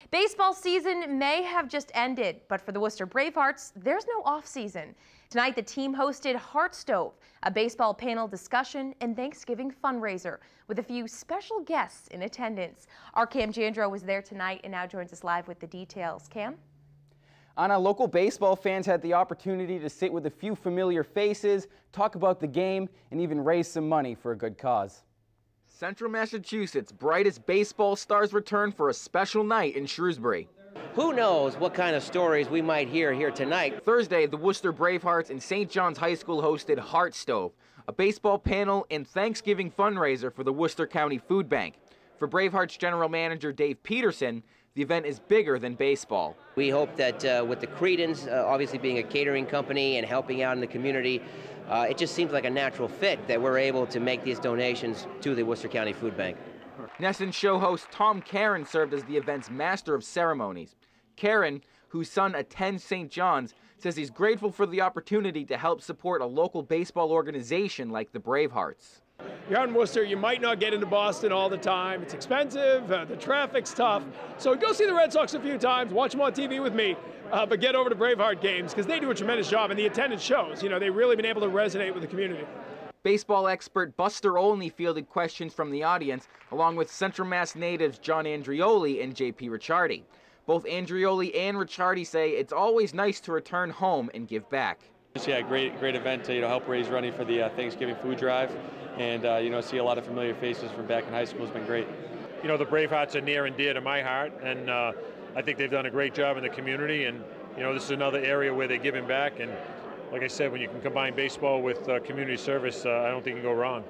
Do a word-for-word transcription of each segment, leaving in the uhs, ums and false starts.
Baseball season may have just ended, but for the Worcester Bravehearts, there's no off season. Tonight, the team hosted Heart Stove, a baseball panel discussion and Thanksgiving fundraiser with a few special guests in attendance. Our Cam Jandrow was there tonight and now joins us live with the details. Cam? Anna, local baseball fans had the opportunity to sit with a few familiar faces, talk about the game, and even raise some money for a good cause. Central Massachusetts' brightest baseball stars return for a special night in Shrewsbury. Who knows what kind of stories we might hear here tonight. Thursday, the Worcester Bravehearts and Saint John's High School hosted Heart Stove, a baseball panel and Thanksgiving fundraiser for the Worcester County Food Bank. For Bravehearts General Manager Dave Peterson, the event is bigger than baseball. We hope that uh, with the Credence, uh, obviously being a catering company and helping out in the community, uh, it just seems like a natural fit that we're able to make these donations to the Worcester County Food Bank. Nesson show host Tom Karen served as the event's master of ceremonies. Karen, whose son attends Saint John's, says he's grateful for the opportunity to help support a local baseball organization like the Bravehearts. You're out in Worcester, you might not get into Boston all the time. It's expensive, uh, the traffic's tough. So go see the Red Sox a few times, watch them on T V with me, uh, but get over to Braveheart games because they do a tremendous job and the attendance shows. You know, they've really been able to resonate with the community. Baseball expert Buster Olney fielded questions from the audience, along with Central Mass natives John Andrioli and J P Ricciardi. Both Andrioli and Ricciardi say it's always nice to return home and give back. Yeah, great, great event to you know help raise money for the uh, Thanksgiving food drive, and uh, you know see a lot of familiar faces from back in high school has been great. You know the Bravehearts are near and dear to my heart, and uh, I think they've done a great job in the community. And you know this is another area where they're giving back. And like I said, when you can combine baseball with uh, community service, uh, I don't think you can go wrong.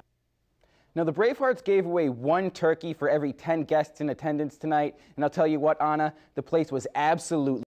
Now, the Bravehearts gave away one turkey for every ten guests in attendance tonight, and I'll tell you what, Anna, the place was absolutely